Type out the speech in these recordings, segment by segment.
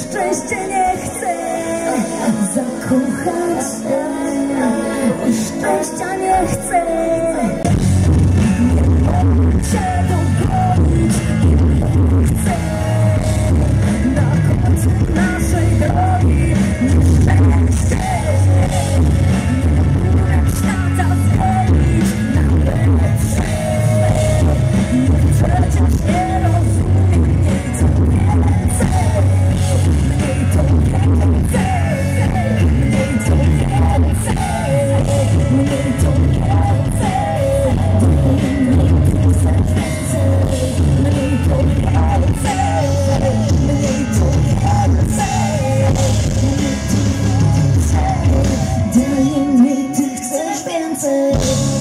szczęście nie chcę zakochać się, i szczęścia nie chcę. Nie mogę cię dogonić i nie chcę na końcu naszej drogi nieszczęście. Nie mogę świata zmienić na lepsze. Przecież nie rozumiem, mniej to więcej, mniej to więcej, mniej to więcej, mniej to więcej, mniej chcesz więcej, mniej to więcej, mniej to więcej, daję mniej, ty chcesz więcej.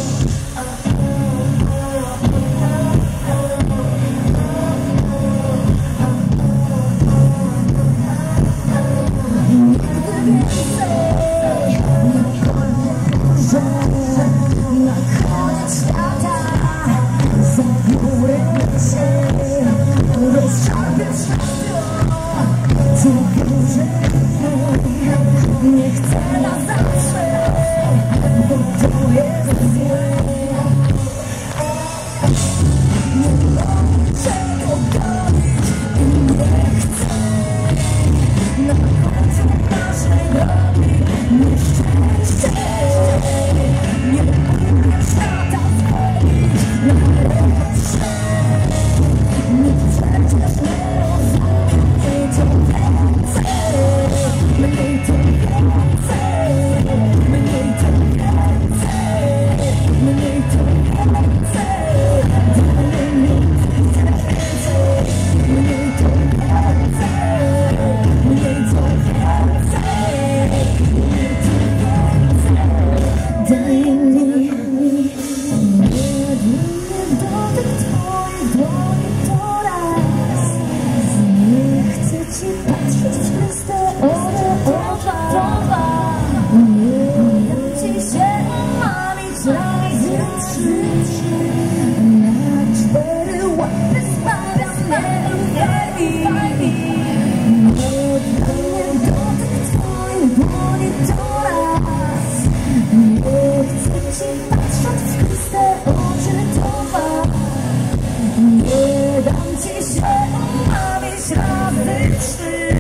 Na koniec świata zabiorę się, rozszarpię światło, zabiorę. Nie chcę na zawsze, bo to jest złe. Nie mogę cię dogonić i nie chcę na końcu naszej drogi nieszczęście. Nie mogę świata zmienić na lepsze. Nikt przecież nie rozumie, mniej to więcej, mniej to więcej, mniej to więcej, mniej to więcej, daję mniej, ty chcesz więcej, mniej to więcej, mniej to więcej, mniej to więcej, daję mniej. Jedyny dotyk twoich dłoni to raz. Nie chcę ci patrzeć w czyste oczy, nie dam ci się omamić razy trzy. Na cztery łapy spadam, nie uwierni. Jedyny dotyk twoich dłoni to raz. Nie chcę ci patrzeć w czyste oczy, nie dam ci się omamić razy trzy.